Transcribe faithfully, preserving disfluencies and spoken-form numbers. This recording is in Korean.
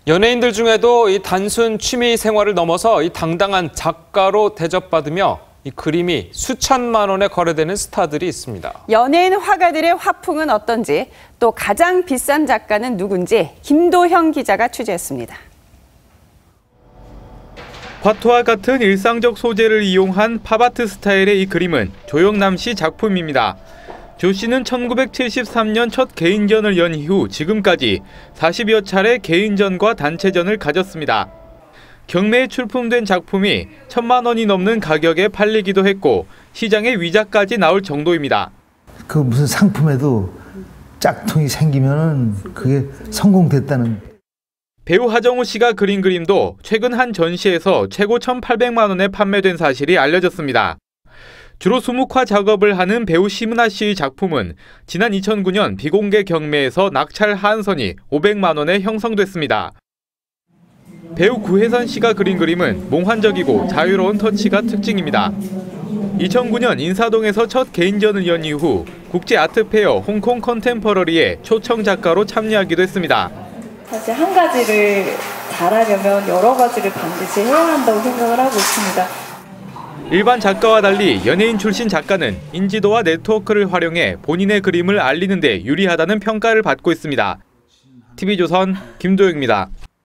연예인들 중에도 이 단순 취미 생활을 넘어서 이 당당한 작가로 대접받으며 이 그림이 수천만 원에 거래되는 스타들이 있습니다. 연예인 화가들의 화풍은 어떤지, 또 가장 비싼 작가는 누군지 김도형 기자가 취재했습니다. 화토와 같은 일상적 소재를 이용한 팝아트 스타일의 이 그림은 조영남 씨 작품입니다. 조 씨는 천구백칠십삼 년 첫 개인전을 연 이후 지금까지 사십여 차례 개인전과 단체전을 가졌습니다. 경매에 출품된 작품이 천만 원이 넘는 가격에 팔리기도 했고 시장에 위자까지 나올 정도입니다. 그 무슨 상품에도 짝퉁이 생기면은 그게 성공됐다는. 배우 하정우 씨가 그린 그림도 최근 한 전시에서 최고 천팔백만 원에 판매된 사실이 알려졌습니다. 주로 수묵화 작업을 하는 배우 심은하 씨의 작품은 지난 이천구 년 비공개 경매에서 낙찰 하한선이 오백만 원에 형성됐습니다. 배우 구혜선 씨가 그린 그림은 몽환적이고 자유로운 터치가 특징입니다. 이천구 년 인사동에서 첫 개인전을 연 이후 국제 아트페어 홍콩 컨템퍼러리에 초청 작가로 참여하기도 했습니다. 사실 한 가지를 잘하려면 여러 가지를 반드시 해야 한다고 생각을 하고 있습니다. 일반 작가와 달리 연예인 출신 작가는 인지도와 네트워크를 활용해 본인의 그림을 알리는 데 유리하다는 평가를 받고 있습니다. 티비조선 김도영입니다.